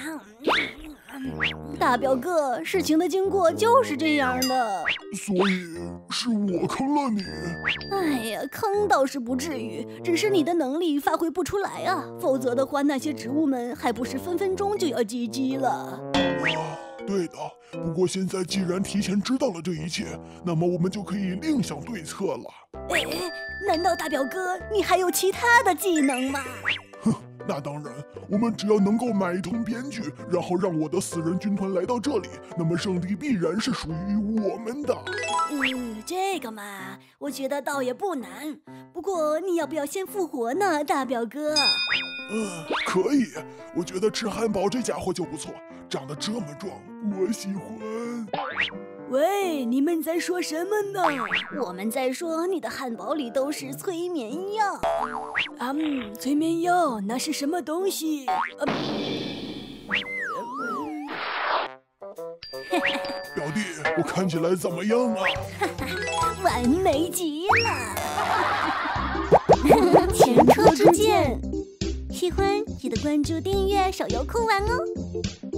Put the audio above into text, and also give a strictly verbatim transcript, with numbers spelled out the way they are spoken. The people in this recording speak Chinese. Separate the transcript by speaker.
Speaker 1: 大表哥，事情的经过就是这样的。
Speaker 2: 所以是我坑了你。
Speaker 1: 哎呀，坑倒是不至于，只是你的能力发挥不出来啊，否则的话，那些植物们还不是分分钟就要唧唧了。
Speaker 2: 啊，对的。不过现在既然提前知道了这一切，那么我们就可以另想对策了。
Speaker 1: 哎，难道大表哥你还有其他的技能吗？
Speaker 2: 哼，那当然，我们只要能够买通编剧，然后让我的死人军团来到这里，那么圣地必然是属于我们的。
Speaker 1: 嗯，这个嘛，我觉得倒也不难。不过你要不要先复活呢，大表哥？
Speaker 2: 嗯，可以。我觉得吃汉堡这家伙就不错，长得这么壮，我喜欢。
Speaker 1: 喂，你们在说什么呢？我们在说你的汉堡里都是催眠药。嗯，催眠药那是什么东西？嗯、
Speaker 2: 表弟，我看起来怎么样啊？
Speaker 1: 完美极了！前车之鉴，喜欢记得关注、订阅手游酷玩哦。